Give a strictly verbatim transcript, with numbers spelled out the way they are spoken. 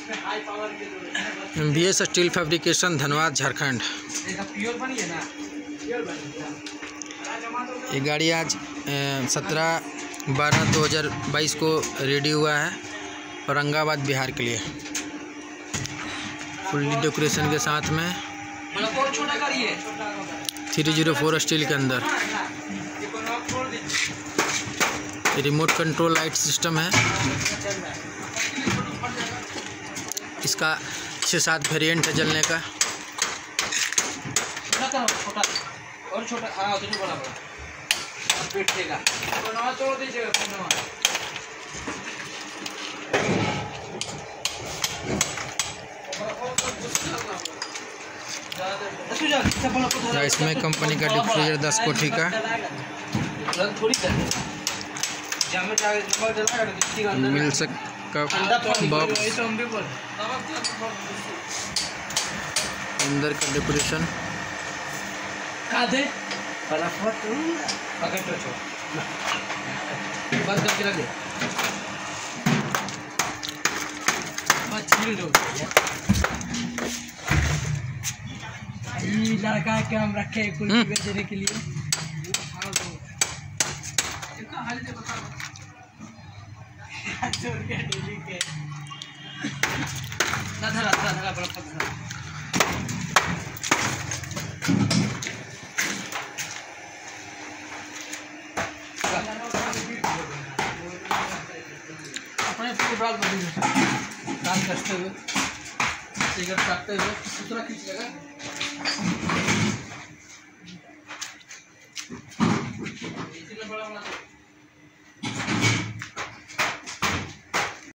B S steel fabrication Dhanbad Jharkhand. ये गाड़ी आज सत्रह बारह दो हज़ार बाईस को रेडी हुआ है औरंगाबाद बिहार के लिए, फुल्ली डेकोरेशन के साथ में थ्री जीरो फोर स्टील के अंदर। रिमोट कंट्रोल लाइट सिस्टम है। इसका छः सात वेरिएंट है जलने का। और छोटा हाँ तो बड़ा बड़ा बैठेगा बनवा तोड़ दीजिएगा बनवा। इसमें कंपनी का डिफ्यूजर दस कोठी का मिल सकता बॉक्स, अंदर का डेकोरेशन बंद करके रख दे। ये लड़का के हम रखे कुल्फी बेचने के लिए। धरा धरा धरा बड़ा धरा। अपने बाल काम करते हुए सिगरेट काटते हुए दूसरा खींच लेगा।